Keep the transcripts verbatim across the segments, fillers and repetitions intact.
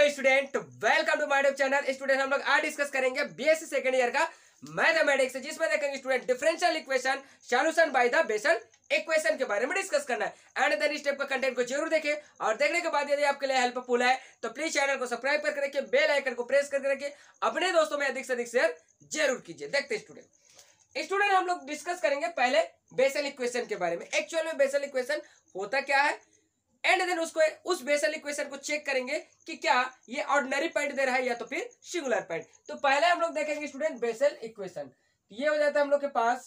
Hello student, welcome to my YouTube channel. Student हम लोग आज डिस्कस करेंगे बीएससी सेकंड ईयर का मैथमेटिक्स, जिसमें देखेंगे student differential equation solution by the Bessel equation के बारे में डिस्कस करना है। एंड देन स्टेप का कंटेंट को जरूर देखें और देखने के बाद यदि आपके लिए हेल्पफुल है तो प्लीज चैनल को सब्सक्राइब करके रखिए, बेल आइकन को प्रेस करके रखिए, अपने दोस्तों में अधिक से अधिक शेयर जरूर कीजिए। देखते स्टूडेंट स्टूडेंट हम लोग डिस्कस करेंगे पहले बेसल इक्वेशन के बारे में। एक्चुअल में बेसल इक्वेशन होता क्या है, एंड देन उसको उस बेसल इक्वेशन को चेक करेंगे कि क्या ये ऑर्डिनरी पॉइंट दे रहा है या तो फिर सिंगुलर पॉइंट। तो पहले हम लोग देखेंगे स्टूडेंट बेसल इक्वेशन। ये हो जाता है हम लोग के पास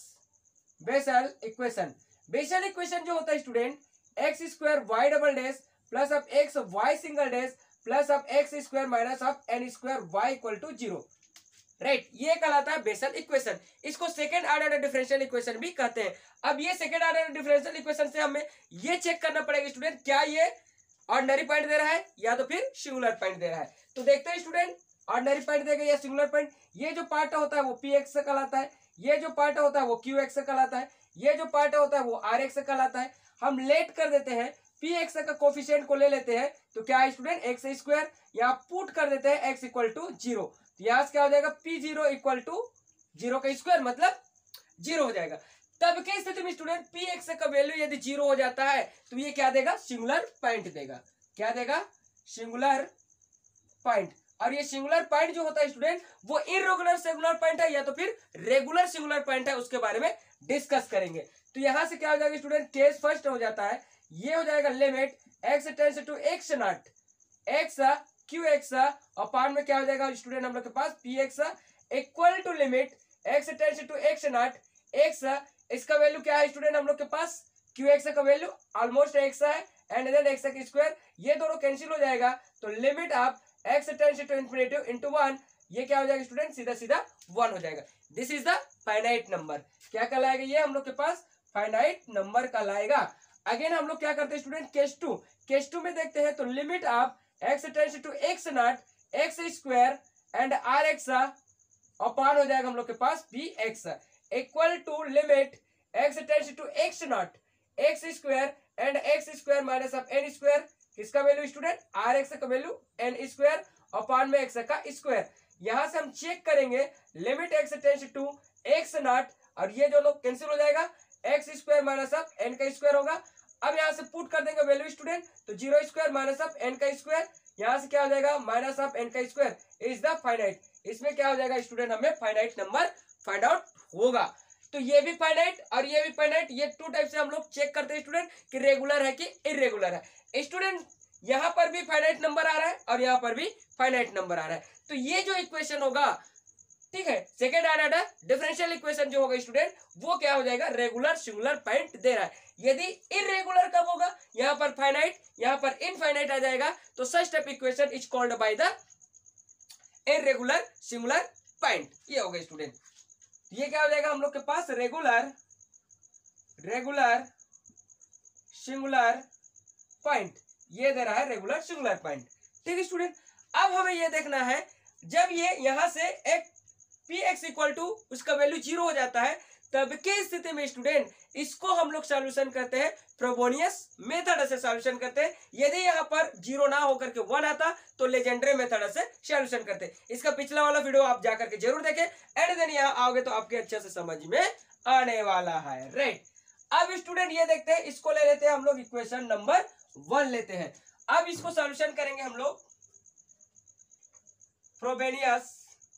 बेसल इक्वेशन। बेसल इक्वेशन जो होता है student x square y double dash plus of x y single dash plus of x square minus of n square y equal to zero, right. ये कहलाता है बेसल इक्वेशन। इसको second order differential equation भी कहते हैं। अब ये second order differential equation से हमें ये चेक करना पड़ेगा स्टूडेंट क्या ये ऑर्डिनरी पॉइंट दे रहा है या तो फिर सिंगुलर पॉइंट दे रहा है। तो देखते हैं स्टूडेंट ऑर्डिनरी पॉइंट देगा या सिंगुलर पॉइंट। ये जो पार्ट होता है वो पी एक्स से कहलाता है, ये जो पार्ट होता है वो क्यू एक्स से कहलाता है, ये जो पार्ट होता है वो आर एक्स से कहलाता है। हम लेट कर देते हैं, पी एक्स का कोफिशिएंट को ले लेते हैं तो क्या है स्टूडेंट एक्स स्क्वायर, यहाँ पुट कर देते हैं एक्स इक्वल टू जीरो। तो यहाँ से क्या हो जाएगा p zero equal to zero का स्क्वायर मतलब जीरो हो जाएगा। तब के स्थिति में स्टूडेंट पी एक्स का वैल्यू यदि जीरो हो जाता है तो ये क्या देगा, सिंगुलर पॉइंट देगा। क्या देगा, सिंगुलर पॉइंट। और ये सिंगुलर पॉइंट जो होता है स्टूडेंट वो इर्रेगुलर सिंगुलर पॉइंट है या तो फिर रेगुलर सिंगुलर पॉइंट है, उसके बारे में डिस्कस करेंगे। तो यहां से क्या हो जाएगा स्टूडेंट, केस फर्स्ट हो जाता है, ये हो जाएगा limit x tends to x naught x q x upon में क्या हो जाएगा स्टूडेंट हम लोग के पास p x equal to limit x tends to x naught x, इसका वैल्यू क्या है स्टूडेंट हम लोग के पास क्यू एक्स का वैल्यू ऑलमोस्ट एक्स है एंड देन एक्स का स्क्वायर, ये दोनों कैंसिल हो जाएगा तो limit of x tends to infinity into one, ये क्या हो जाएगा स्टूडेंट सीधा सीधा वन हो जाएगा। This is the finite number. क्या कहलाएगा ये हम लोग के पास फाइनाइट नंबर कहलाएगा। अगेन हम लोग क्या करते हैं student case two, case two में देखते हैं तो limit of x tends to x naught x square and r x upon हो जाएगा हम लोग के पास p x equal to limit x tends to x naught x square and x square minus of n square, किसका value student r x का value n square upon में x का स्क्वायर। यहां से हम चेक करेंगे limit x tends to x naught और ये जो लोग कैंसिल हो जाएगा x square minus of n का स्क्वायर होगा। अब यहाँ से पुट कर देंगे वैल्यू स्टूडेंट तो zero square minus of n का स्क्वायर, यहाँ से क्या हो जाएगा माइनस ऑफ एन का स्क्वायर इज द फाइनाइट। इसमें क्या हो जाएगा स्टूडेंट हमें फाइनाइट नंबर फाइंड आउट होगा। तो ये भी फाइनाइट और ये भी फाइनाइट, ये टू टाइप से हम लोग चेक करते हैं स्टूडेंट कि रेगुलर है कि इरेगुलर है। स्टूडेंट यहाँ पर भी फाइनाइट नंबर आ रहा है और यहाँ पर भी फाइनाइट नंबर आ रहा है। तो ये जो इक्वेशन होगा, ठीक है, सेकेंड ऑर्डर डिफरेंशियल इक्वेशन जो होगा स्टूडेंट वो क्या हो जाएगा, रेगुलर सिंगुलर पॉइंट दे रहा है। यदि इरेगुलर कब होगा, यहाँ पर फाइनाइट यहाँ पर इनफाइनाइट आ जाएगा तो such type equation is called by the irregular singular point. ये हो गया स्टूडेंट। ये क्या हो जाएगा हम लोग के पास रेगुलर रेगुलर सिंगुलर पॉइंट, ये दे रहा है रेगुलर सिंगुलर पॉइंट। ठीक है स्टूडेंट, अब हमें ये देखना है जब ये यहां से एक पी एक्स इक्वल टू उसका वैल्यू जीरो हो जाता है तब के स्थिति में स्टूडेंट इसको हम लोग सॉल्यूशन करते हैं फ्रोबेनियस मेथड से सॉल्यूशन करते हैं। यदि यहाँ पर जीरो ना होकर के वन आता तो लेजेंडरी मेथड से सॉल्यूशन करते हैं। इसका पिछला वाला वीडियो आप जाकर के जरूर देखें एंड देन यहाँ आओगे तो आपके अच्छे से समझ में आने वाला है, राइट। अब स्टूडेंट ये देखते हैं, इसको ले लेते हैं हम लोग इक्वेशन नंबर वन लेते हैं। अब इसको सॉल्यूशन करेंगे हम लोग फ्रोबेनियस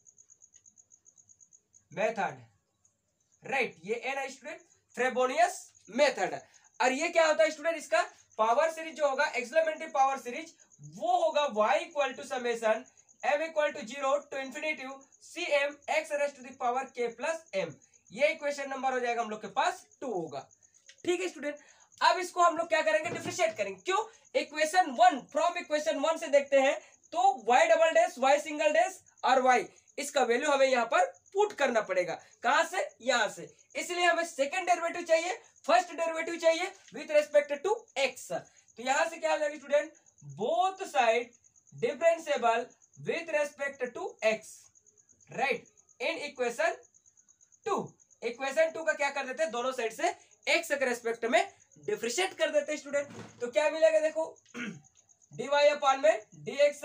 मेथड, राइट। ये एन है स्टूडेंट फ्रोबेनियस मेथड। और ये क्या होता है स्टूडेंट, इसका पावर सीरीज जो होगा एक्सपोनेंशियल पावर सीरीज वो होगा y equal to summation m equal to zero to infinity c m x raise to the power k plus m। ये इक्वेशन नंबर हो जाएगा हम लोग के पास टू होगा। ठीक है स्टूडेंट, अब इसको हम लोग क्या करेंगे, डिफरेंशिएट करेंगे। क्यों, equation one from equation one से देखते हैं तो y double dash y single dash और y इसका वैल्यू हमें यहाँ पर पुट करना पड़ेगा। कहां से, यहां से। इसलिए हमें सेकंड डेरिवेटिव चाहिए, फर्स्ट डेरिवेटिव चाहिए विथ रेस्पेक्ट टू x। तो यहां से क्या हो जाएगा student, both side differentiable with respect to x, right, in equation two. Equation two का क्या कर देते हैं, दोनों साइड से x के रेस्पेक्ट में डिफरेंशिएट कर देते हैं स्टूडेंट। तो क्या मिलेगा देखो डी वाई अपॉन में d x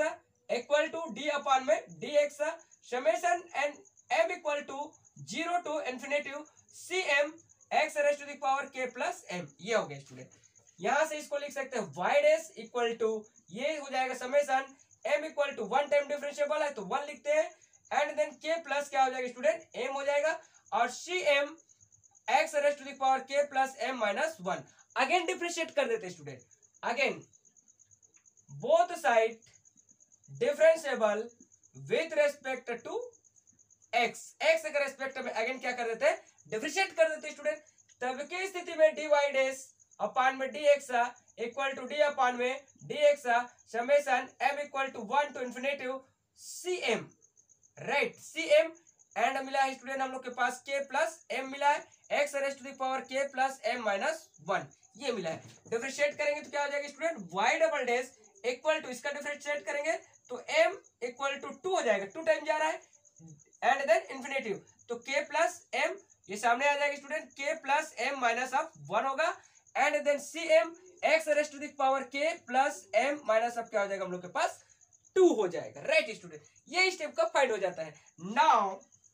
equal to d upon में d x summation n m equal to zero to infinitive c m x raised to the power k plus m. ये हो गया स्टूडेंट। यहां से इसको लिख सकते हैं वाई डैश इक्वल टू, ये हो जाएगा summation m equal to one time differentiable है तो वन लिखते हैं, एंड देन के प्लस क्या हो जाएगा स्टूडेंट एम हो जाएगा, और c m x raised to the power k plus m minus one. Again differentiate कर देते student, again both side differentiable with respect to x, x के रेस्पेक्ट में अगेन क्या कर देते हैं डिफरेंशिएट कर देते स्टूडेंट। तब की स्थिति में डी वाई डैश अपान में d x equal to d upon में d x summation m equal to one to infinitive c m, right c m, and मिला है स्टूडेंट हम लोग के पास के प्लस एम मिला है, x raised to the power k plus m minus one, ये मिला है। डिफरेंशिएट करेंगे तो क्या हो जाएगा student y double dash equal to, इसका डिफरेंशिएट करेंगे तो एम इक्वल टू टू हो जाएगा, टू टाइम जा रहा है, एंड देन इन्फिनेटिव तो के प्लस एम, ये सामने आ जाएगा student k plus m minus of one होगा, and then C m x raised to the power k plus m minus of क्या हो जाएगा हम लोग के पास टू हो जाएगा, राइट स्टूडेंट। ये स्टेप का फाइंड हो जाता है। Now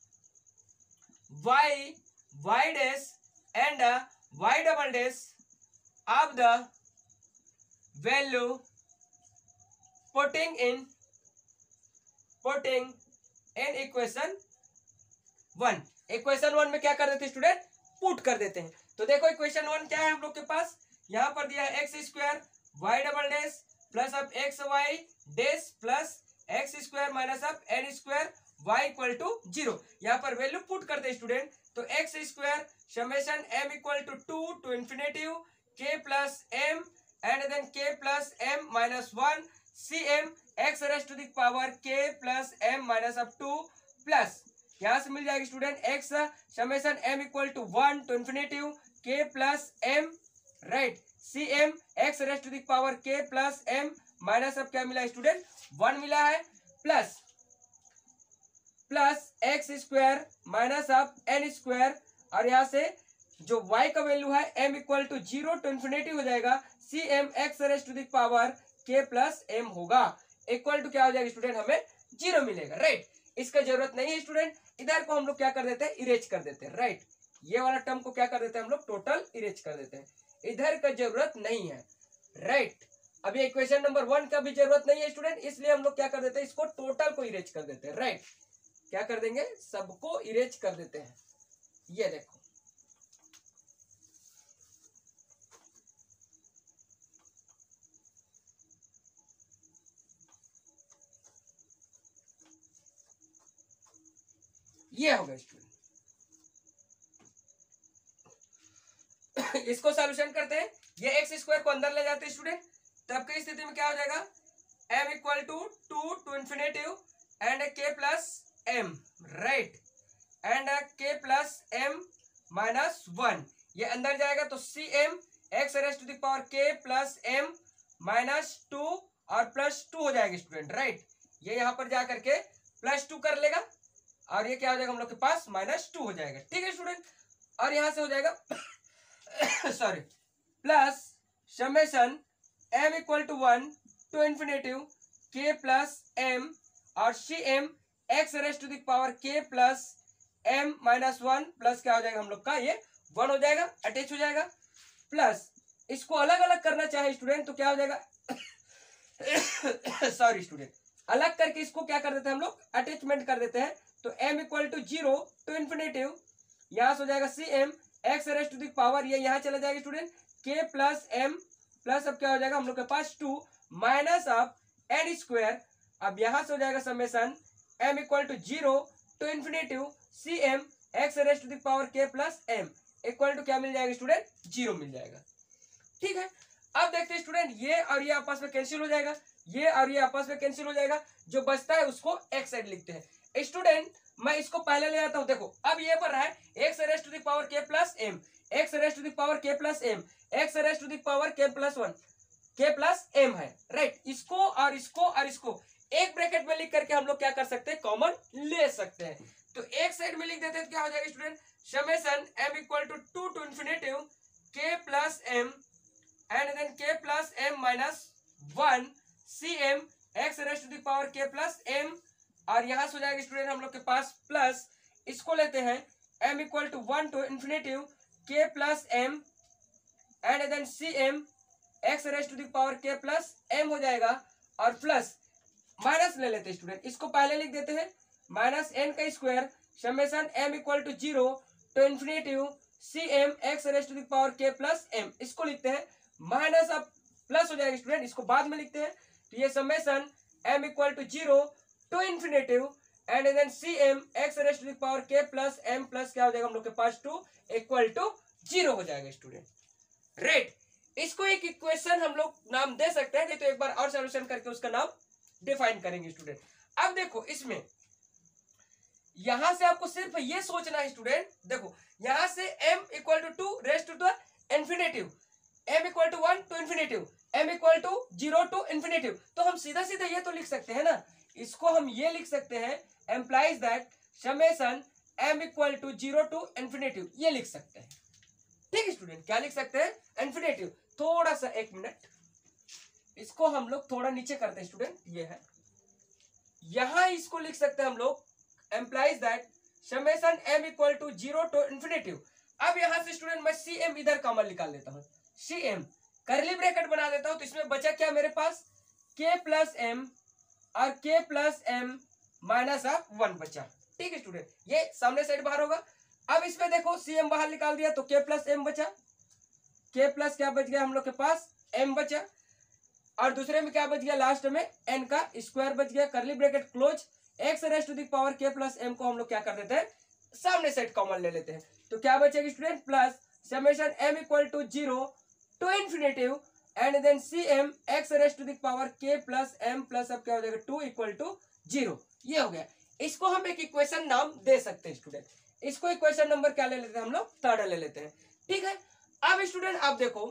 y y dash and uh, y double dash of the value putting in putting in equation one, equation one में क्या कर देते हैं स्टूडेंट पुट कर देते हैं। तो देखो इक्वेशन वन क्या है हम लोग के पास, यहाँ पर दिया है x square y double dash plus of x y dash plus x square minus of n square y equal to zero. यहाँ पर वैल्यू पुट करते हैं स्टूडेंट, तो x square summation m equal to two to infinitive k plus m and then k plus m minus one c m x raised to the power k plus m minus of two plus यहाँ से मिल जाएगा student x summation m equal to one to infinitive k plus m, right c m x raised to the power k plus m minus of क्या मिला student one मिला है, plus plus x square minus of n square, और यहाँ से जो y का value है m equal to zero to infinity हो जाएगा c m x raised to the power k plus m होगा, इक्वल टू क्या हो जाएगा स्टूडेंट हमें जीरो मिलेगा, राइट। इसका जरूरत नहीं है स्टूडेंट, इधर को हम लोग क्या कर देते हैं इरेज कर देते हैं, राइट। ये वाला टर्म को क्या कर देते हैं हम लोग टोटल इरेज कर देते हैं, इधर का जरूरत नहीं है, राइट। अभी इक्वेशन नंबर वन का भी जरूरत नहीं है स्टूडेंट, इसलिए हम लोग क्या कर देते हैं इसको टोटल को इरेज कर देते हैं, राइट। क्या कर देंगे सबको इरेज कर देते हैं, ये देखो ये हो गया स्टूडेंट। इसको सॉल्यूशन करते हैं, ये एक्स स्क्वायर को अंदर ले जाते हैं स्टूडेंट, तब की स्थिति में क्या हो जाएगा m equal to two to infinitive and k plus m, right, and k plus m minus one, ये अंदर जाएगा तो c m x raised to the power k plus m minus two और प्लस टू हो जाएगा student, right. ये यहाँ पर जा करके प्लस टू कर लेगा और ये क्या हो जाएगा हम लोग के पास माइनस टू हो जाएगा, ठीक है स्टूडेंट। और यहाँ से हो जाएगा sorry plus summation m equal to one to infinitive k plus m और c m x raised to the power k plus m minus one plus क्या हो जाएगा हम लोग का ये वन हो जाएगा, अटैच हो जाएगा, प्लस इसको अलग अलग करना चाहे स्टूडेंट तो क्या हो जाएगा सॉरी स्टूडेंट अलग करके इसको क्या कर देते हैं हम लोग अटैचमेंट कर देते हैं, तो m equal to zero to infinitive यहाँ से हो जाएगा c m x raised to the power, ये यहाँ चला जाएगा student k plus m plus अब क्या हो जाएगा हम लोग के पास two minus of n square, अब यहाँ से हो जाएगा summation m equal to zero to infinitive c m x raised to the power k plus m equal to क्या मिल जाएगा स्टूडेंट जीरो मिल जाएगा, ठीक है। अब देखते हैं स्टूडेंट ये और ये आपस में कैंसिल हो जाएगा, ये और ये आपस में कैंसिल हो जाएगा, जो बचता है उसको एक साइड लिखते हैं स्टूडेंट। मैं इसको पहले ले आता हूं, देखो अब ये पर रहा है x raised to the power k plus m, x raised to the power k plus m, x raised to the power k plus one, k plus m है, राइट। इसको और इसको और इसको एक ब्रैकेट में लिख करके हम लोग क्या कर सकते हैं कॉमन ले सकते हैं, तो एक साइड में लिख देते हैं तो क्या हो जाएगा student summation m equal to two to infinitive k plus m and then k plus m minus one c m x raised to the power k plus m, और यहां से हो जाएगा स्टूडेंट हम लोग के पास प्लस, इसको लेते हैं m equal to one to infinitive k plus m and then C m x raised to the power k plus m हो जाएगा, और प्लस माइनस ले लेते हैं स्टूडेंट, इसको पहले लिख देते हैं माइनस एन का square summation m equal to zero to infinitive c m x raised to the power k plus m, इसको लिखते हैं माइनस, अब प्लस हो जाएगा स्टूडेंट, इसको बाद में लिखते हैं, तो ये summation m equal to zero to infinitive and then C m x raised to the power k plus m plus क्या हो जाएगा हम लोग के पास टू इक्वल टू जीरो हो जाएगा स्टूडेंट। राइट, इसको एक इक्वेशन हम लोग नाम दे सकते हैं, नहीं तो एक बार और सॉल्यूशन करके उसका नाम डिफाइन करेंगे स्टूडेंट। अब देखो इसमें यहां से आपको सिर्फ ये सोचना है स्टूडेंट, देखो यहां से m equal to two rest to infinity, m equal to one to infinity, m equal to zero to infinity, तो हम सीधा सीधा ये तो लिख सकते हैं ना, इसको हम ये लिख सकते हैं implies that summation m equal to zero to infinity, ये लिख सकते हैं। ठीक है स्टूडेंट, क्या लिख सकते हैं इन्फिनेटिव। थोड़ा सा एक मिनट, इसको हम लोग थोड़ा नीचे करते हैं स्टूडेंट, ये है, यहां इसको लिख सकते हैं हम लोग implies that summation m equal to zero to infinity. अब यहां से स्टूडेंट मैं सी एम इधर कॉमन निकाल लेता हूं, सी एम करली ब्रैकेट बना देता हूं, तो इसमें बचा क्या मेरे पास k प्लस एम और k plus m minus of one बचा। ठीक है स्टूडेंट, ये सामने साइड बाहर होगा। अब इसमें देखो सी एम बाहर निकाल दिया तो k प्लस एम बचा, k प्लस क्या बच गया हम लोग के पास m बचा, और दूसरे में क्या बच गया लास्ट में n का स्क्वायर बच गया, curly bracket close, x raised to the power k plus m को हम लोग क्या कर देते हैं सामने साइड कॉमन ले लेते हैं, तो क्या बचेगा student plus summation m equal to zero to infinitive and then C m x raised to the power k plus m plus अब क्या हो जाएगा टू इक्वल टू जीरो, ये हो गया। इसको हम एक इक्वेशन नाम दे सकते हैं स्टूडेंट, इसको इक्वेशन नंबर क्या ले लेते हैं हम लोग थर्ड ले लेते हैं। ठीक है, अब स्टूडेंट आप देखो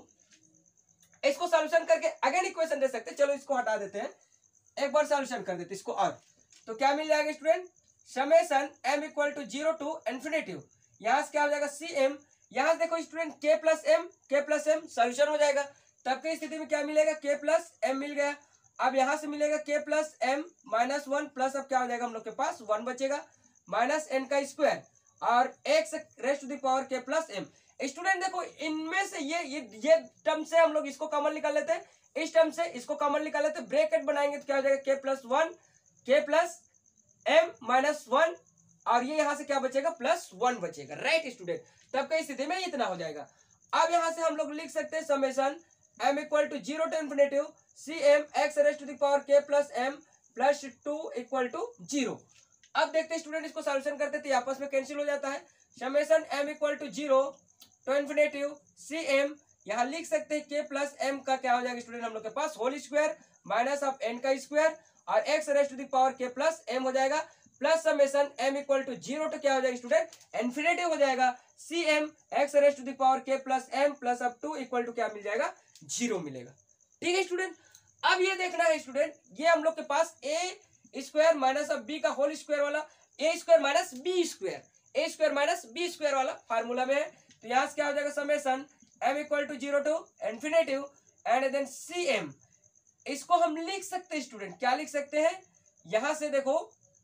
इसको सॉल्यूशन करके अगेन इक्वेशन दे सकते हैं, चलो इसको हटा देते हैं, एक बार सॉल्यूशन कर देते हैं इसको, और तो क्या मिल जाएगा student summation m equal to zero to infinity, यहां से क्या हो जाएगा सी एम, यहां से देखो student k plus m, k plus m solution हो जाएगा, तब की स्थिति में क्या मिलेगा k प्लस एम मिल गया। अब यहां से मिलेगा k plus m minus one plus अब क्या हो जाएगा हम लोग के पास वन बचेगा, माइनस एन का स्क्वायर और x raised to the power k plus m. Student देखो इनमें से ये ये ये टर्म से हम लोग इसको कॉमन निकाल लेते हैं, इस टर्म से इसको कॉमन निकाल लेते हैं, ब्रैकेट बनाएंगे तो क्या हो जाएगा k plus one k plus m minus one, और ये यहां से क्या बचेगा प्लस वन बचेगा। राइट स्टूडेंट, तब कई स्थिति में इतना हो जाएगा। अब यहां से हम लोग लिख सकते हैं summation m equal to zero to infinitive c m x raised to the power k plus m plus two equal to zero. अब देखते हैं स्टूडेंट इसको सॉल्यूशन करते थे, आपस में कैंसिल हो जाता है, summation m equal to zero to infinitive c m, यहाँ लिख सकते हैं k प्लस एम का क्या हो जाएगा स्टूडेंट हम लोग के पास whole square minus of n का स्क्वायर और x raised to the power k plus m हो जाएगा, plus summation m equal to zero to क्या हो जाएगा स्टूडेंट इन्फिनेटिव हो जाएगा c m x raised to the power k plus m plus अब टू इक्वल टू क्या मिल जाएगा जीरो मिलेगा। ठीक है स्टूडेंट, अब ये देखना है स्टूडेंट, ये हम लोग के पास a स्क्वायर माइनस अब b का होल स्क्वायर वाला a square minus b square a square minus b square वाला फार्मूला में है, तो यहाँ से क्या हो जाएगा summation m equal to zero to infinitive and then C m, इसको हम लिख सकते हैं स्टूडेंट, क्या लिख सकते हैं यहां से देखो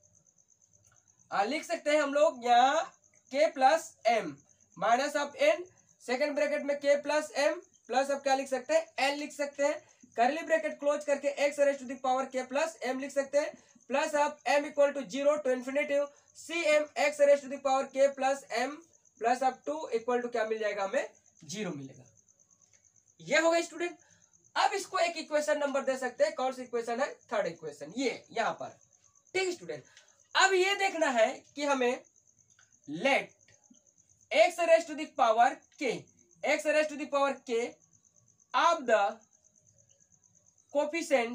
आ, लिख सकते हैं हम लोग यहाँ k plus m minus of n, second bracket में k प्लस एम प्लस अब क्या लिख सकते हैं n लिख सकते हैं, करली ब्रैकेट क्लोज करके x raise to the power k plus m लिख सकते हैं, plus of m equal to zero to infinitive c m x raise to the power k plus m plus अब two equal to क्या मिल जाएगा हमें zero मिलेगा। ये हो गया स्टूडेंट। अब इसको एक इक्वेशन नंबर दे सकते हैं, कौन सी इक्वेशन है थर्ड इक्वेशन, ये यहां पर। ठीक स्टूडेंट, अब ये देखना है कि हमें let x raise to the power k x raise to the power k of the coefficient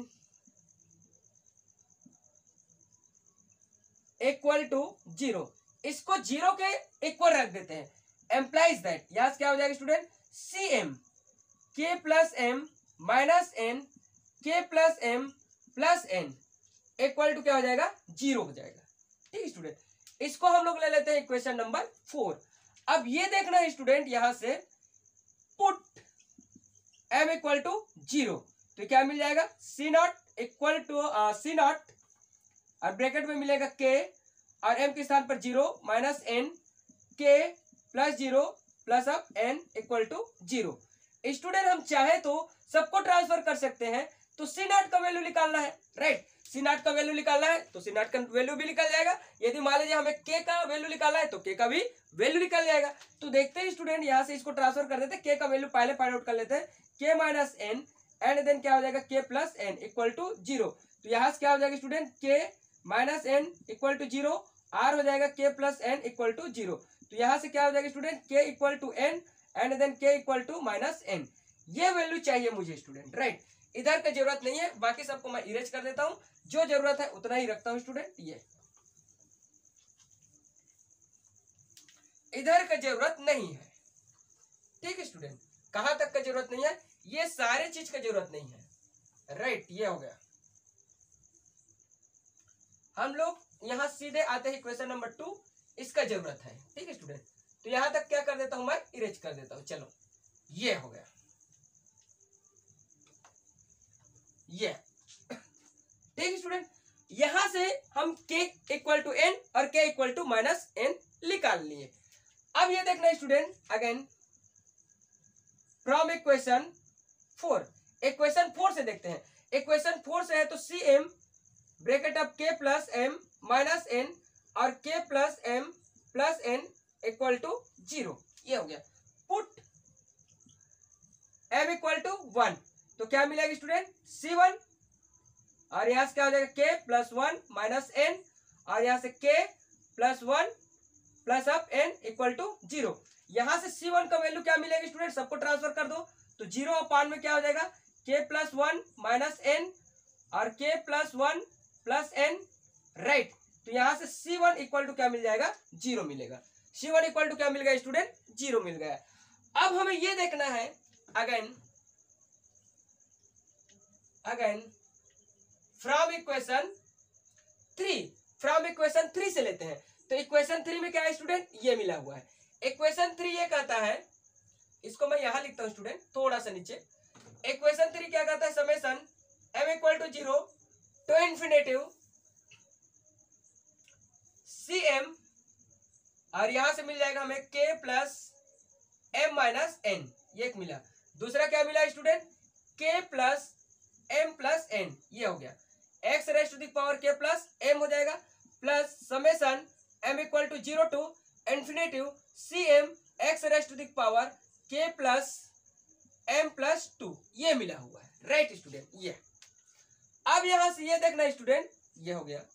equal to zero, इसको जीरो के इक्वल रख देते हैं, एम्प्लाइज दैट यहां से क्या हो जाएगा student c m k plus m minus n k plus m plus n equal to क्या हो जाएगा जीरो हो जाएगा। ठीक स्टूडेंट, इसको हम लोग ले लेते हैं इक्वेशन नंबर फोर। अब ये देखना है स्टूडेंट यहां से put m equal to zero, तो क्या मिल जाएगा c naught equal to c not और ब्रैकेट में मिलेगा के और एम के स्थान पर zero minus n k plus zero plus अब n equal to zero. Student हम चाहे तो सबको ट्रांसफर कर सकते हैं, तो सी नॉट का वैल्यू निकालना है, राइट। सी नॉट का वैल्यू निकालना है तो सी नॉट का वैल्यू भी निकल जाएगा। यदि मान लीजिए हमें के का वैल्यू निकालना है तो के का भी वैल्यू निकल जाएगा। तो देखते हैं स्टूडेंट, यहाँ से इसको ट्रांसफर कर देते हैं, के का वैल्यू पहले फाइंड आउट कर लेते हैं, के माइनस एन एंड देन क्या हो जाएगा k plus n equal to zero. तो यहाँ से क्या हो जाएगा student, k minus n equal to zero, or हो जाएगा k plus n equal to zero. तो यहाँ से क्या हो जाएगा student, k equal to n and then k equal to minus n. ये वैल्यू चाहिए मुझे स्टूडेंट, राइट। इधर का जरूरत नहीं है, बाकी सबको मैं इरेज कर देता हूं, जो जरूरत है उतना ही रखता हूं स्टूडेंट। ये इधर का जरूरत नहीं है, ठीक है स्टूडेंट। कहां तक का जरूरत नहीं है, ये सारे चीज का जरूरत नहीं है, राइट। ये हो गया। हम लोग यहां सीधे आते हैं इक्वेशन नंबर टू, इसका जरूरत है, ठीक है स्टूडेंट। तो यहां तक क्या कर देता हूं मैं, इरेज कर देता हूं। चलो ये हो गया, ये ठीक है स्टूडेंट। यहां से हम के इक्वल टू एन और के इक्वल टू माइनस एन निकाल लिए। अब ये देखना student, again from equation four, equation four से देखते हैं। इक्वेशन फोर से है तो c m bracket of k plus m minus n और k plus m plus n equal to zero. ये हो गया। Put m equal to one, तो क्या मिलेगा स्टूडेंट, सी वन और यहां से क्या हो जाएगा k plus one minus n और यहां से k plus one plus up n equal to zero. यहां से सी वन का वैल्यू क्या मिलेगा स्टूडेंट, सबको ट्रांसफर कर दो तो जीरो अपान में क्या हो जाएगा, k plus one minus n और k plus one plus n, right. तो यहां से सी वन इक्वल टू क्या मिल जाएगा, जीरो मिलेगा। सी वन इक्वल टू क्या मिल गया स्टूडेंट, जीरो मिल गया। अब हमें ये देखना है, again again from equation three, from equation three से लेते हैं। तो इक्वेशन थ्री में क्या है स्टूडेंट, ये मिला हुआ है। इक्वेशन थ्री ये कहता है, इसको मैं यहां लिखता हूं स्टूडेंट थोड़ा सा नीचे। इक्वेशन थ्री क्या कहता है, summation m equal to zero to infinitive c m और यहां से मिल जाएगा हमें के प्लस एम माइनस एन, ये एक मिला। दूसरा क्या मिला student, k plus m plus N, ये हो गया। X raised to the power k plus m हो जाएगा plus summation m equal to zero to infinitive c m x raised to the power k plus m plus two, ये मिला हुआ है, right student. ये अब यहां से ये देखना स्टूडेंट, ये हो गया।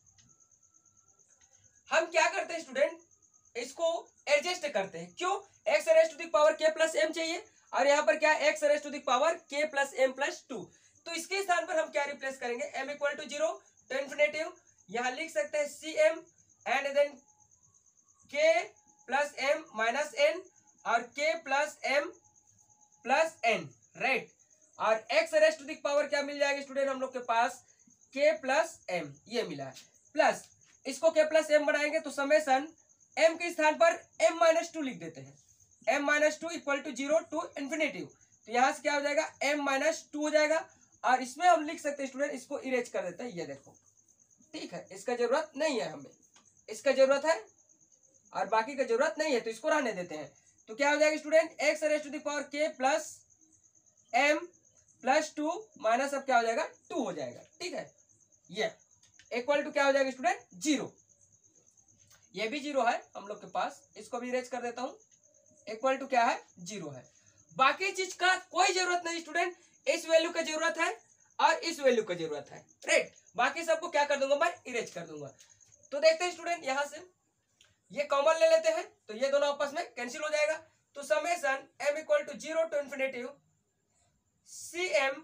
हम क्या करते हैं स्टूडेंट, इसको एडजस्ट करते हैं। क्यों, x raised to the power k plus m चाहिए और यहाँ पर क्या है, x raised to the power k plus m plus two. तो इसके स्थान पर हम क्या रिप्लेस करेंगे, m equal to zero to infinity, यहां लिख सकते हैं c m and then k plus m minus n और k plus m plus n, right. और x raised to the power क्या मिल जाएगा स्टूडेंट हम लोग के पास, k प्लस एम, ये मिला है। प्लस इसको k प्लस एम बनाएंगे तो समेशन m के स्थान पर m माइनस टू लिख देते हैं, m minus two equal to zero to infinity. तो यहां से क्या हो जाएगा, m माइनस टू हो जाएगा और इसमें हम लिख सकते हैं स्टूडेंट, इसको इरेज कर देते हैं, ये देखो, ठीक है। इसका जरूरत नहीं है हमें, इसका जरूरत है और बाकी का जरूरत नहीं है, तो इसको रहने देते हैं। तो क्या हो जाएगा student, x raised to the power k plus m plus two minus अब क्या हो जाएगा, टू हो जाएगा, ठीक है। ये इक्वल टू क्या हो जाएगा स्टूडेंट, जीरो। ये भी जीरो है हम लोग के पास, इसको भी इरेज कर देता हूं, इक्वल टू क्या है, जीरो है। बाकी चीज का कोई जरूरत नहीं स्टूडेंट, इस वैल्यू का जरूरत है और इस वैल्यू का जरूरत है, राइट। बाकी सबको क्या कर दूंगा मैं, इरेज कर दूंगा। तो देखते हैं स्टूडेंट, यहां से ये कॉमन ले लेते हैं तो ये दोनों आपस में कैंसिल हो जाएगा। तो summation m equal to zero to infinitive c m,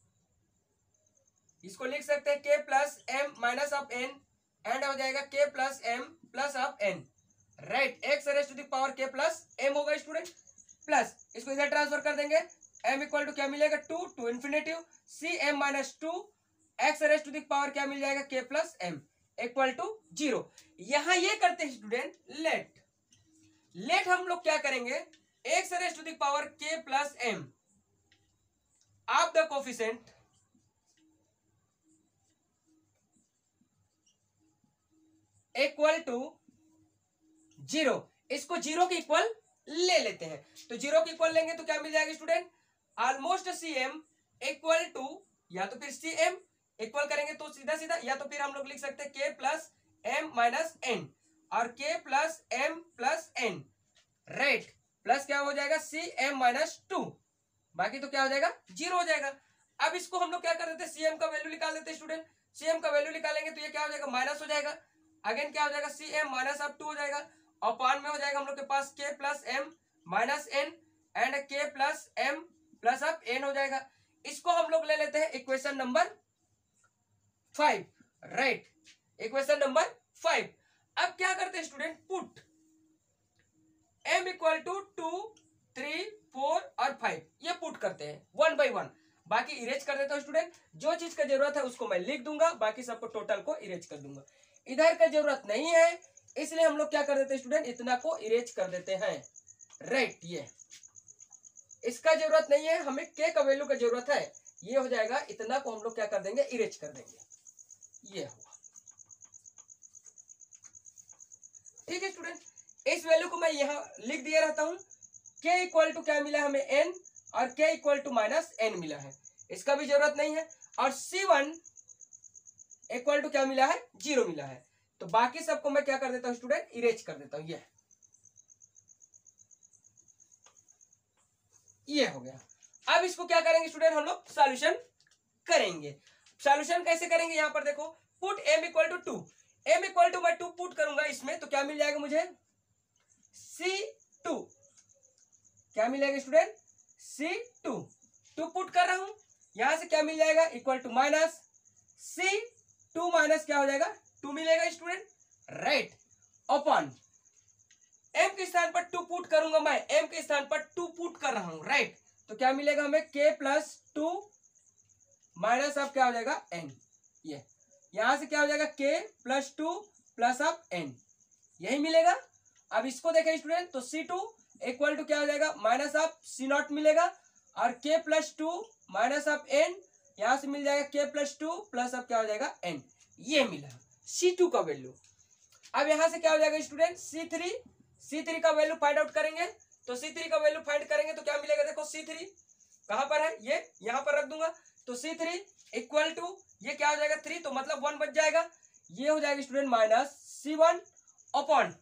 इसको लिख सकते हैं k plus m minus of n and हो जाएगा k plus m plus of n, right. X raised to the power k plus m होगा student, plus इसको इधर transfer कर देंगे, m इक्वल टू क्या मिलेगा, two to infinitive c m minus two x raised to the power क्या मिल जाएगा, k plus m equal to zero. यहां ये करते हैं स्टूडेंट लेट, लेट हम लोग क्या करेंगे, x raised to the power k plus m of the coefficient equal to zero, इसको जीरो के इक्वल ले लेते हैं। तो जीरो के इक्वल लेंगे तो क्या मिल जाएगा student, almost c m equal to, या तो फिर सी एम इक्वल करेंगे तो सीधा सीधा, या तो फिर हम लोग लिख सकते हैं के प्लस एम माइनस एन, और k plus m plus n, right, plus क्या हो जाएगा सी एम माइनस टू, बाकी तो क्या हो जाएगा जीरो हो जाएगा। अब इसको हम लोग क्या कर देते हैं, सी एम का वैल्यू निकाल देते हैं स्टूडेंट। सी एम का वैल्यू निकालेंगे तो ये क्या हो जाएगा, माइनस हो जाएगा, अगेन क्या हो जाएगा सी एम माइनस अब टू हो जाएगा, और पान में हो जाएगा हम लोग के पास k plus m minus n and k plus m plus अब एन हो जाएगा। इसको हम लोग ले लेते हैं equation number five, right, equation number five. अब क्या करते हैं student, put m equal to two three four और फाइव, ये पुट करते हैं वन बाई वन, बाकी इरेज कर देता हूं स्टूडेंट। जो चीज का जरूरत है उसको मैं लिख दूंगा, बाकी सबको टोटल को इरेज कर दूंगा। इधर का जरूरत नहीं है इसलिए हम लोग क्या कर देते हैं स्टूडेंट, इतना को इरेज कर देते हैं, राइट। ये इसका जरूरत नहीं है, हमें के का वैल्यू का जरूरत है, ये हो जाएगा, इतना को हम लोग क्या कर देंगे, इरेज कर देंगे, ये हुआ, ठीक है स्टूडेंट। इस वैल्यू को मैं यहां लिख दिया रहता हूं, के इक्वल टू क्या मिला हमें एन, और के इक्वल टू माइनस एन मिला है, इसका भी जरूरत नहीं है, और सी वन इक्वल टू क्या मिला है, जीरो मिला है। तो बाकी सबको मैं क्या कर देता हूं स्टूडेंट, इरेज कर देता हूं, ये ये हो गया। अब इसको क्या करेंगे स्टूडेंट, हम लोग सॉल्यूशन करेंगे। सॉल्यूशन कैसे करेंगे, यहां पर देखो, put m equal to two, m equal to मैं टू पुट करूंगा इसमें, तो क्या मिल जाएगा मुझे, सी टू, क्या मिलेगा student, c two, two put कर रहा हूं, यहां से क्या मिल जाएगा, equal to minus c two minus क्या हो जाएगा, टू मिलेगा स्टूडेंट, राइट, अपॉन m के स्थान पर टू पुट करूंगा मैं, m के स्थान पर टू पुट कर रहा हूं, राइट, तो क्या मिलेगा हमें, k प्लस टू माइनस अब क्या हो जाएगा n, ये यहां से क्या हो जाएगा k प्लस टू प्लस अब n, यही मिलेगा। अब इसको देखें स्टूडेंट, तो सी टू इक्वल टू क्या हो जाएगा, माइनस अब सी नॉट मिलेगा, और k प्लस टू माइनस अब n, यहां से मिल जाएगा k प्लस टू प्लस अब क्या हो जाएगा n, ये मिला सी टू का वैल्यू। अब यहां से क्या हो जाएगा student, c three, c three का वैल्यू फाइंड आउट करेंगे, तो सी थ्री का वैल्यू फाइंड करेंगे तो क्या मिलेगा, देखो सी थ्री कहां पर है, ये यहां पर रख दूंगा, तो सी थ्री इक्वल टू ये क्या हो जाएगा थ्री, तो मतलब वन बच जाएगा, ये हो जाएगा student minus C one upon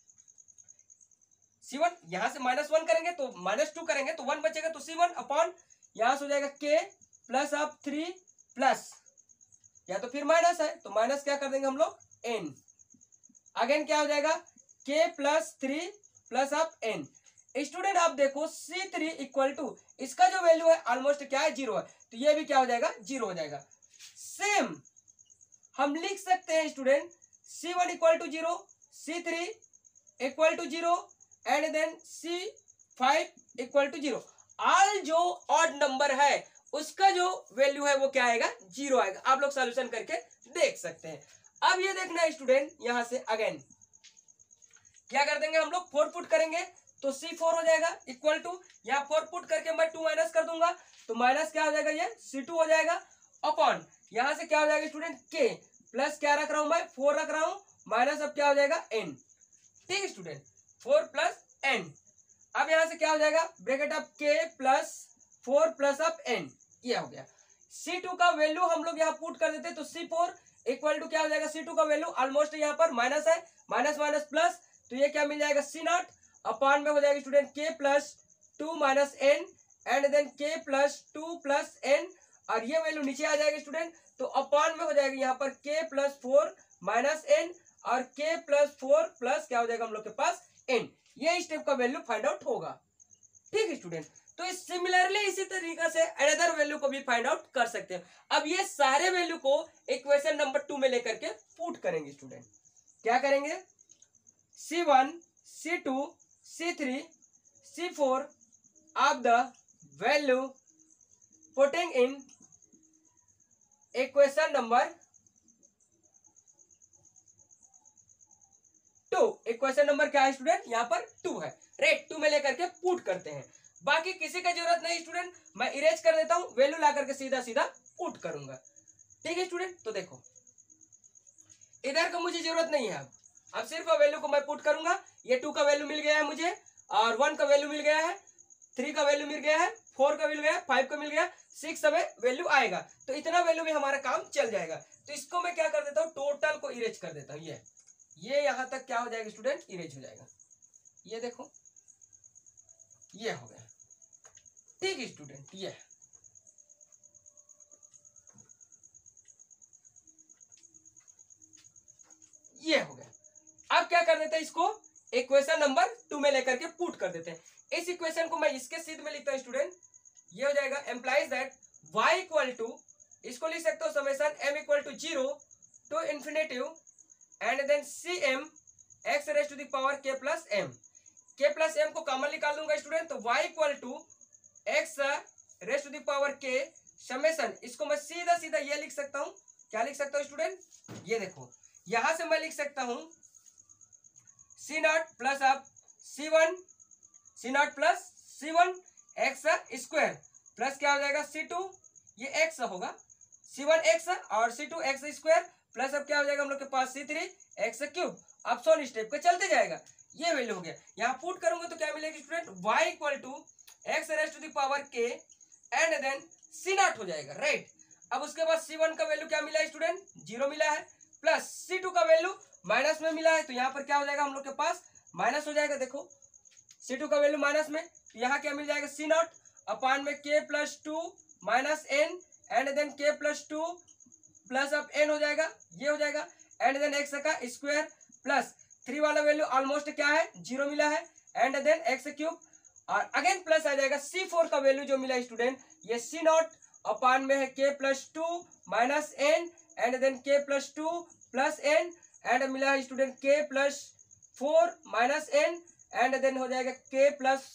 C one, यहां से माइनस वन करेंगे तो माइनस टू करेंगे तो वन बचेगा, तो सी वन अपॉन यहां से हो जाएगा के प्लस अब थ्री प्लस, या तो फिर माइनस है तो माइनस क्या कर देंगे हम लोग एन, अगेन क्या हो जाएगा के प्लस थ्री प्लस अब एन। स्टूडेंट आप देखो सी थ्री इक्वल टू इसका जो वैल्यू है ऑलमोस्ट क्या है, जीरो है, तो ये भी क्या हो जाएगा, जीरो हो जाएगा। सेम हम लिख सकते हैं student, C one equal to zero, C three equal to zero and then C five equal to zero. All जो ऑड नंबर है उसका जो वैल्यू है वो क्या आएगा, जीरो आएगा। आप लोग सॉल्यूशन करके देख सकते हैं। अब ये देखना है स्टूडेंट, यहां से अगेन क्या कर देंगे हम लोग, फोर पुट करेंगे तो सी फोर हो जाएगा इक्वल टू, यहाँ फोर पुट करके मैं टू माइनस कर दूंगा तो माइनस क्या हो जाएगा, ये सी टू हो जाएगा अपॉन यहां से क्या हो जाएगा स्टूडेंट के प्लस क्या रख रहा हूं मैं, फोर रख रहा हूं, माइनस अब क्या हो जाएगा एन, ठीक है स्टूडेंट, फोर प्लस एन। अब यहां से क्या हो जाएगा, bracket of k plus four plus up n, ये हो गया। सी टू का वैल्यू हम लोग यहाँ पुट कर देते तो सी फोर इक्वल टू क्या हो जाएगा, सी टू का वैल्यू ऑलमोस्ट यहाँ पर माइनस है, माइनस माइनस प्लस, तो ये क्या मिल जाएगा सी नॉट अपॉन में हो जाएगा student k plus two minus n and then k plus two plus n, और ये वैल्यू नीचे आ जाएगा स्टूडेंट, तो अपॉन में हो जाएगा यहाँ पर के प्लस फोर माइनस एन और के प्लस फोर प्लस क्या हो जाएगा हम लोग के पास एन। ये स्टेप का वैल्यू फाइंड आउट होगा, ठीक है स्टूडेंट। तो इस सिमिलरली इसी तरीके से अनदर वैल्यू को भी फाइंड आउट कर सकते हैं। अब ये सारे वैल्यू को इक्वेशन नंबर टू में लेकर के पुट करेंगे स्टूडेंट। क्या करेंगे, C one C two C three C four of the value putting in equation number two. Equation number क्या है स्टूडेंट, यहाँ पर टू है, राइट, टू में लेकर के पुट करते हैं। बाकी किसी का जरूरत नहीं स्टूडेंट, मैं इरेज कर देता हूं, वैल्यू ला करके सीधा सीधा पुट करूंगा, ठीक है स्टूडेंट। तो देखो इधर का मुझे जरूरत नहीं है, अब अब सिर्फ वैल्यू को मैं पुट करूंगा, ये टू का वैल्यू मिल गया है मुझे, और वन का वैल्यू मिल गया है, थ्री का वैल्यू मिल गया है, फोर का मिल गया, फाइव का मिल गया, सिक्स में वैल्यू आएगा, तो इतना वैल्यू में हमारा काम चल जाएगा। तो इसको मैं क्या कर देता हूँ, टोटल को इरेज कर देता हूँ। ये ये यहां तक क्या हो जाएगा स्टूडेंट, इरेज हो जाएगा। ये देखो ये हो गया, ठीक है स्टूडेंट। ये ये हो गया। अब क्या कर देते हैं, इसको इक्वेशन नंबर टू में लेकर के पुट कर देते हैं। इस इक्वेशन को मैं इसके सीध में लिखता हूं स्टूडेंट, ये हो जाएगा implies that y equal to, इसको लिख सकते हो summation m equal to zero to infinitive and then C m x raise to the power k plus m. k plus m को कॉमन निकाल दूंगा स्टूडेंट, तो y equal to x raise to the power k summation, इसको मैं सीधा सीधा ये लिख सकता हूं, क्या लिख सकता हूं स्टूडेंट, ये देखो यहां से मैं लिख सकता हूं सी नॉट प्लस आप C one, C not plus C one x square plus क्या हो जाएगा सी टू, ये एक्स होगा, सी वन एक्स और C two x square plus अब क्या हो जाएगा हम लोग के पास सी थ्री एक्स क्यूब। अब सोन स्टेप पे चलते जाएगा, ये वैल्यू हो गया। यहाँ पुट करूंगा तो क्या मिलेगा student, y equal to x raise to the power k and then C not हो जाएगा, राइट। अब उसके बाद सी वन का वैल्यू क्या मिला है स्टूडेंट, जीरो मिला है, प्लस सी टू का वैल्यू माइनस में मिला है, तो यहाँ पर क्या हो जाएगा हम लोग के पास माइनस हो जाएगा। देखो सी टू का वैल्यू माइनस में, तो यहाँ क्या मिल जाएगा सी नॉट अपान में k plus two minus n and then k plus two plus अब एन हो जाएगा, ये हो जाएगा, एंड देन एक्स का स्क्वायर प्लस थ्री वाला वैल्यू ऑलमोस्ट क्या है जीरो मिला है, एंड देन एक्स क्यूब, और अगेन प्लस आ जाएगा सी फोर का वैल्यू जो मिला स्टूडेंट, ये सी नॉट अपान में है k plus two minus n and then k plus two plus n and मिला है student k plus four minus n and then हो जाएगा k plus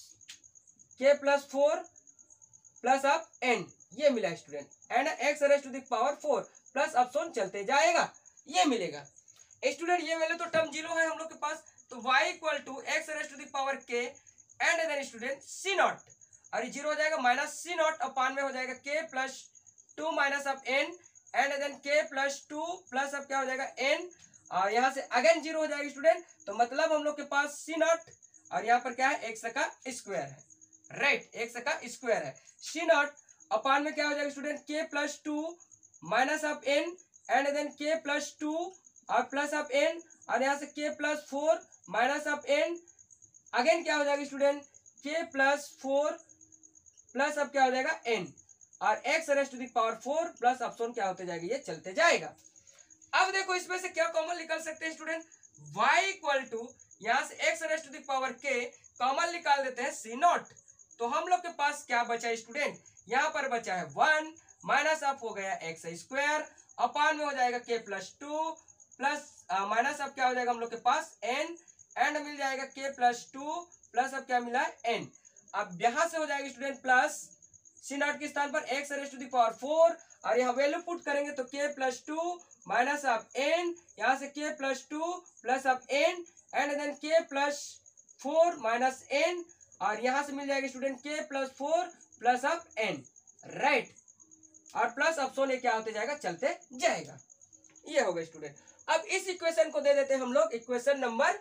k plus four plus अब एन, ये मिला student, and x raise to the power four plus अपसोन चलते जाएगा, ये मिलेगा स्टूडेंट। ये वैल्यू तो टर्म जीरो है हम लोग के पास, तो y equal to x raise to the power k and then student C not, और ये जीरो हो जाएगा माइनस सी नॉट अपान में हो जाएगा k प्लस टू माइनस अब n and then k plus two plus अब क्या हो जाएगा एन, और यहाँ से अगेन जीरो हो जाएगा स्टूडेंट, तो मतलब हम लोग के पास सी नॉट और यहाँ पर क्या है एक्स का स्क्वायर है, राइट, एक्स का स्क्वायर है। सी नॉट अपान में क्या हो जाएगा student k plus two minus of n and then k plus two और प्लस ऑफ एन, और यहाँ से k plus four minus of n, again क्या हो जाएगा student k plus four plus अब क्या हो जाएगा n, और x raise to the power four plus option क्या होते जाएगा, ये चलते जाएगा। अब देखो इसमें से क्या कॉमन निकाल सकते हैं स्टूडेंट, y इक्वल टू यहाँ से x raise to the power k common निकाल देते हैं सी नॉट, तो हम लोग के पास क्या बचा है स्टूडेंट, यहाँ पर बचा है वन माइनस ऑफ हो गया एक्स स्क्वायर अपान में हो जाएगा k plus two plus minus अब क्या हो जाएगा हम लोग के पास n एंड मिल जाएगा k प्लस टू प्लस अब क्या मिला है n। अब यहाँ से हो जाएगा स्टूडेंट प्लस सी नॉट के स्थान पर x raise to the power four, और यहाँ वैल्यू पुट करेंगे तो k plus two minus of n, यहाँ से k plus two plus of n and then k plus four minus n, और यहाँ से मिल जाएगा student k plus four plus of n, right, और प्लस ऑप्शन ये क्या होते जाएगा चलते जाएगा, ये होगा स्टूडेंट। अब इस इक्वेशन को दे देते हैं हम लोग इक्वेशन नंबर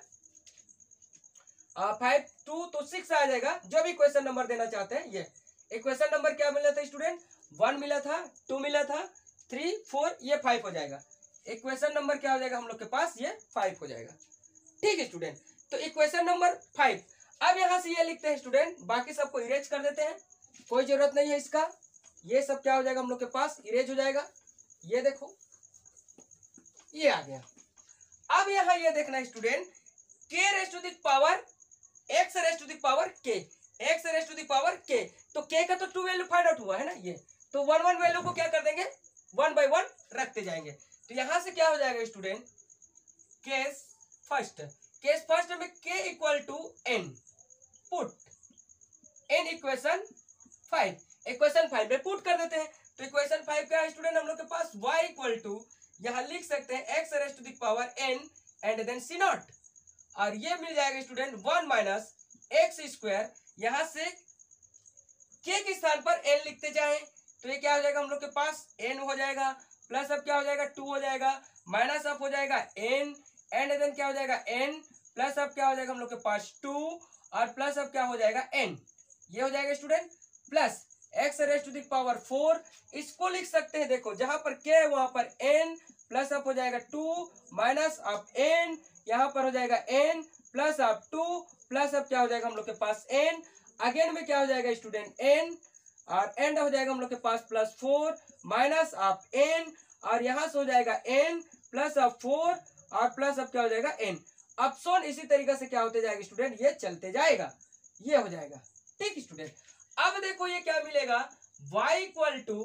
फाइव टू तो सिक्स आ जाएगा, जो भी इक्वेशन नंबर देना चाहते हैं। ये इक्वेशन नंबर क्या मिला था स्टूडेंट, वन मिला था, टू मिला था, थ्री फोर, ये फाइव हो जाएगा। इक्वेशन नंबर क्या हो जाएगा हम लोग के पास, ये फाइव हो जाएगा, ठीक है स्टूडेंट। तो इक्वेशन नंबर फाइव, अब यहां से ये लिखते हैं स्टूडेंट, बाकी सबको इरेज कर देते हैं, कोई जरूरत नहीं है इसका, ये सब क्या हो जाएगा हम लोग के पास इरेज हो जाएगा। ये देखो ये आ गया। अब यहां ये देखना है student, k raise to the power x raise to the power k, x raise to the power k, तो k का तो टू वैल्यू फाइंड आउट हुआ है ना, ये तो वन वन वैल्यू को क्या कर देंगे वन बाय वन रखते जाएंगे। तो यहां से क्या हो जाएगा student, case first, case first में k equal to n, put n equation five, equation five में पुट कर देते हैं। तो इक्वेशन फाइव क्या है स्टूडेंट हम लोग के पास, y इक्वल टू यहां लिख सकते हैं x raise to the power n and then C not, और ये मिल जाएगा student one minus x square, यहां से k के स्थान पर n लिखते जाएं, तो ये क्या हो जाएगा हम लोग के पास n हो जाएगा, प्लस अब क्या हो जाएगा टू हो जाएगा, माइनस अब हो जाएगा n एंड देन क्या हो जाएगा एन प्लस अब क्या हो जाएगा हम लोग के पास टू और प्लस अब क्या हो जाएगा एन, ये हो जाएगा student, plus x raise to the power four, इसको लिख सकते हैं देखो जहां पर के है वहां पर एन प्लस अप हो जाएगा टू माइनस अप एन, यहाँ पर हो जाएगा n plus of two plus अब क्या हो जाएगा हम लोग के पास एन, अगेन में क्या हो जाएगा स्टूडेंट एन और एंड हो जाएगा हम लोग के पास plus four minus of n और यहां से हो जाएगा एन प्लस अप फोर और प्लस अब क्या हो जाएगा एन। अपसोन इसी तरीके से क्या होते जाएगा स्टूडेंट, ये चलते जाएगा, ये हो जाएगा। ठीक स्टूडेंट, अब देखो ये क्या मिलेगा, y equal to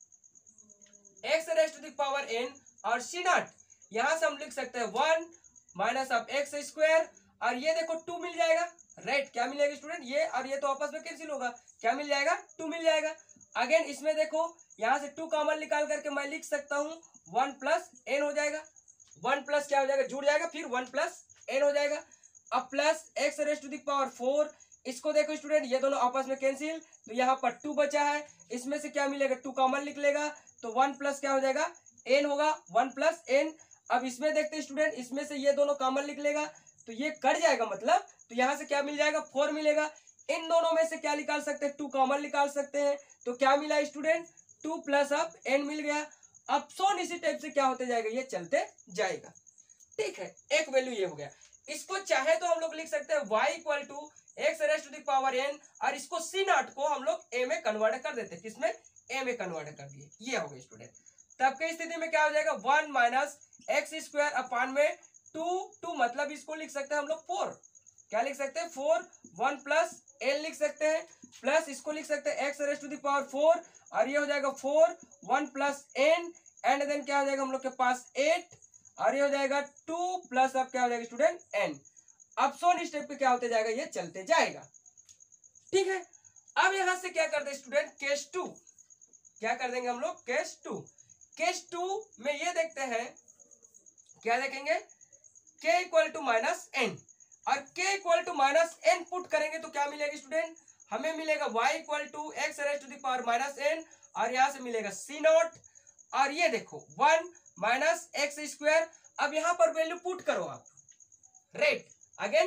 x raise to the power n और सी नॉट, यहां से हम लिख सकते हैं one minus of x square और ये देखो टू मिल जाएगा, राइट। क्या मिलेगा स्टूडेंट, ये और ये तो आपस में कैंसिल होगा, क्या मिल जाएगा, टू मिल जाएगा। अगेन इसमें देखो यहां से टू कॉमन निकाल करके मैं लिख सकता हूँ वन प्लस एन हो जाएगा, वन प्लस क्या हो जाएगा, जुड़ जाएगा, फिर वन प्लस एन हो जाएगा। अब plus x raise to the power four, इसको देखो स्टूडेंट ये दोनों आपस में कैंसिल, तो यहाँ पर टू बचा है, इसमें से क्या मिलेगा, टू कॉमन लिख लेगा तो वन प्लस क्या हो जाएगा एन होगा, वन प्लस एन। अब इसमें देखते हैं स्टूडेंट, इसमें से ये दोनों कॉमन लिख लेगा तो ये कट जाएगा, मतलब तो यहाँ से क्या मिल जाएगा, फोर मिलेगा। इन दोनों में से क्या निकाल सकते हैं, टू कॉमन निकाल सकते हैं, तो क्या मिला स्टूडेंट, टू प्लस अब एन मिल गया। अपसोन इसी टाइप से क्या होते जाएगा, ये चलते जाएगा। ठीक है, एक वैल्यू ये हो गया। इसको चाहे तो हम लोग लिख सकते हैं y equal to x raise to the power n और इसको सी नॉट को हम लोग ए में कन्वर्ट कर देते हैं, किसमें, ए में कन्वर्ट कर दिए, ये हो गया स्टूडेंट। तब की स्थिति में क्या हो जाएगा, one minus x square upon में टू, टू मतलब इसको लिख सकते हैं हम लोग फोर, क्या लिख सकते हैं, फोर, वन प्लस एन लिख सकते हैं, प्लस इसको लिख सकते हैं x raise to the power four और ये हो जाएगा four, one plus n and then क्या हो जाएगा हम लोग के पास एट और ये हो जाएगा टू प्लस अब क्या हो जाएगा स्टूडेंट एन। अपसोन स्टेप पे क्या होते जाएगा, ये चलते जाएगा। ठीक है, अब यहां से क्या करते हैं स्टूडेंट, केस टू, क्या कर देंगे हम लोग, केस टू। केस टू में ये देखते हैं, क्या देखेंगे, k equal to minus n और k equal to minus n put करेंगे तो क्या मिलेगा स्टूडेंट, हमें मिलेगा y equal to x raise to the power minus n और यहां से मिलेगा सी नॉट और ये देखो वन माइनस एक्स स्क्वायर। अब यहां पर वैल्यू पुट करो आप, right, again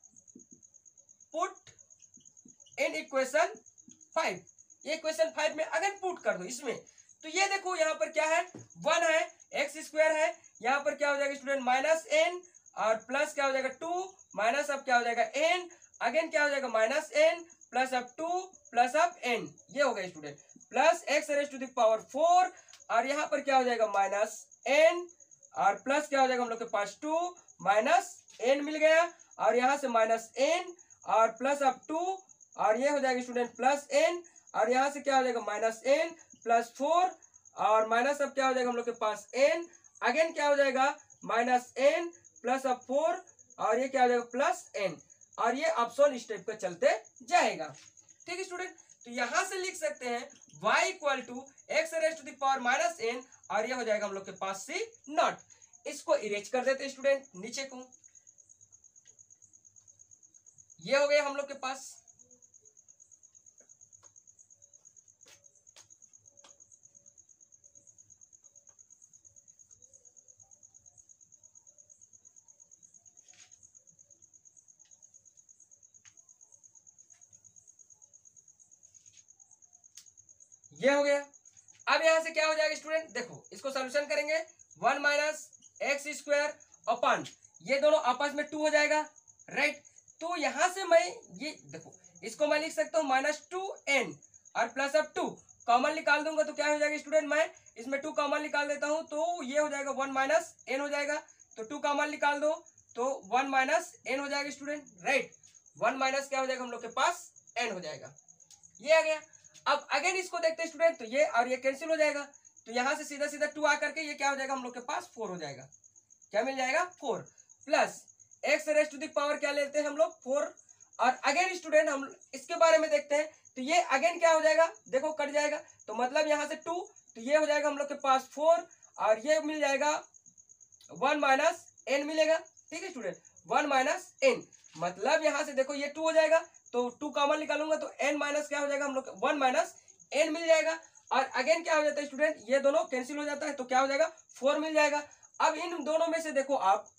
put in equation five, ये इक्वेशन फाइव में अगेन पुट कर दो इसमें, तो ये देखो यहाँ पर क्या है, वन है, एक्स स्क्वायर है, यहाँ पर क्या हो जाएगा स्टूडेंट माइनस एन और प्लस क्या हो जाएगा टू माइनस अब क्या हो जाएगा एन, अगेन क्या हो जाएगा माइनस एन प्लस अब टू प्लस अब एन, ये हो गया student, plus x raise to the power four और यहाँ पर क्या हो जाएगा माइनस एन और प्लस क्या हो जाएगा हम लोग के पास टू माइनस एन मिल गया और यहाँ से माइनस एन और प्लस अब टू और ये हो जाएगा स्टूडेंट प्लस एन और यहाँ से क्या हो जाएगा माइनस एन प्लस फोर और माइनस अब क्या हो जाएगा हम लोग के पास एन, अगेन क्या हो जाएगा माइनस एन प्लस अब फोर और ये क्या हो जाएगा प्लस एन और ये अपसोन स्टेप पे चलते जाएगा। ठीक है स्टूडेंट, तो यहां से लिख सकते हैं y equal to x raise to the power minus n और ये हो जाएगा हम लोग के पास सी नॉट। इसको इरेज कर देते हैं स्टूडेंट नीचे को, ये हो गया हम लोग के पास। ये हो गया। अब यहां से क्या हो जाएगा स्टूडेंट, देखो इसको सॉल्यूशन करेंगे, one minus x square upon ये दोनों आपस में टू हो जाएगा, राइट। तो यहां से मैं ये देखो इसको मैं लिख सकता हूं माइनस टू एन और प्लस अब टू कॉमन निकाल दूंगा तो क्या हो जाएगा स्टूडेंट, मैं इसमें टू कॉमन निकाल देता हूं तो ये हो जाएगा वन माइनस एन हो जाएगा, तो टू कॉमन निकाल दो तो वन माइनस एन हो जाएगा स्टूडेंट, राइट। वन माइनस क्या हो जाएगा हम लोग के पास एन हो जाएगा, ये आ गया। अब अगेन इसको देखते हैं स्टूडेंट, तो ये और ये कैंसिल हो जाएगा तो यहां से सीधा सीधा टू आकर के ये क्या हो जाएगा हम लोग के पास फोर हो जाएगा, क्या मिल जाएगा four plus x raise to the power क्या लेते हैं हम लोग फोर और अगेन स्टूडेंट हम इसके बारे में देखते हैं तो ये अगेन क्या हो जाएगा, देखो कट जाएगा तो मतलब यहां से टू तो ये हो जाएगा हम लोग के पास फोर और ये मिल जाएगा वन माइनस एन मिलेगा। ठीक है स्टूडेंट, वन माइनस एन मतलब यहां से देखो ये टू हो जाएगा तो टू कॉमन निकालूंगा तो एन माइनस क्या हो जाएगा हम लोग वन माइनस एन मिल जाएगा और अगेन क्या हो जाता है स्टूडेंट, ये दोनों कैंसिल हो जाता है तो क्या हो जाएगा फोर मिल जाएगा। अब इन दोनों में से देखो आप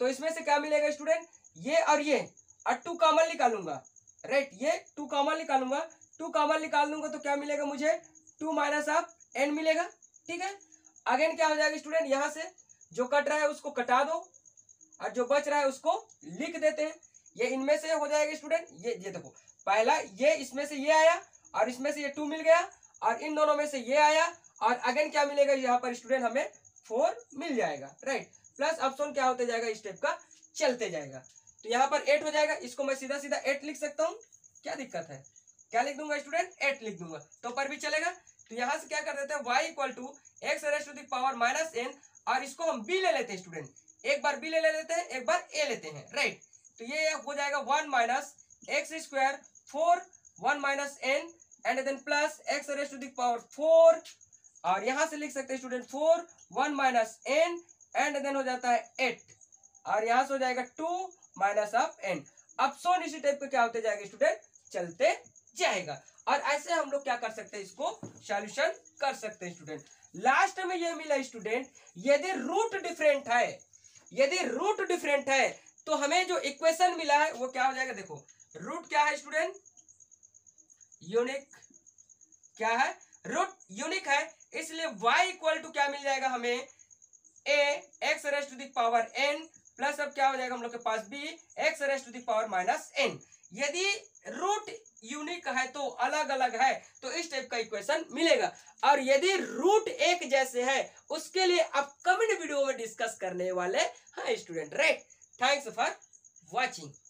तो इसमें से क्या मिलेगा स्टूडेंट, ये और ये और टू कॉमन निकालूंगा, राइट, ये टू कॉमन निकालूंगा, टू कॉमन निकाल दूंगा तो क्या मिलेगा मुझे, टू माइनस ऑफ एन मिलेगा, ठीक है। अगेन क्या हो जाएगा स्टूडेंट, यहाँ से जो कट रहा है उसको कटा दो और जो बच रहा है उसको लिख देते हैं। ये इनमें से हो जाएगा स्टूडेंट, ये ये देखो पहला ये इसमें से ये आया और इसमें से ये टू मिल गया और इन दोनों में से ये आया और अगेन क्या मिलेगा यहाँ पर स्टूडेंट, हमें फोर मिल जाएगा, राइट। प्लस ऑप्शन क्या होते जाएगा, स्टेप का चलते जाएगा। तो यहाँ पर एट हो जाएगा, इसको मैं सीधा सीधा एट लिख सकता हूँ, क्या दिक्कत है, क्या लिख दूंगा स्टूडेंट, एट लिख दूंगा, तो पर भी चलेगा। तो यहाँ से क्या कर देते हैं, y equal to x raise to the power minus n और इसको हम b ले लेते हैं स्टूडेंट, एक बार b ले लेते हैं, एक बार a लेते हैं, राइट। तो ये हो जाएगा one minus x square four one minus n and then plus x raise to the power four और यहाँ से लिख सकते हैं student four one minus n and then हो जाता है एट और यहाँ से हो जाएगा टू माइनस ऑफ एन। अब सोन इसी टाइप पे क्या होते जाएगा स्टूडेंट, चलते जाएगा। और ऐसे हम लोग क्या कर सकते हैं, इसको सॉल्यूशन कर सकते हैं स्टूडेंट। लास्ट में ये मिला स्टूडेंट, यदि रूट डिफरेंट है, यदि रूट डिफरेंट है तो हमें जो इक्वेशन मिला है वो क्या हो जाएगा, देखो रूट क्या है स्टूडेंट, यूनिक, क्या है, रूट यूनिक है, इसलिए y इक्वल टू क्या मिल जाएगा हमें, a x raise to the power n plus अब क्या हो जाएगा हम लोग के पास b x raise to the power minus n। यदि रूट यूनिक है तो अलग अलग है तो इस टाइप का इक्वेशन मिलेगा, और यदि रूट एक जैसे है उसके लिए अपकमिंग वीडियो में डिस्कस करने वाले हैं student, right. Thanks for watching.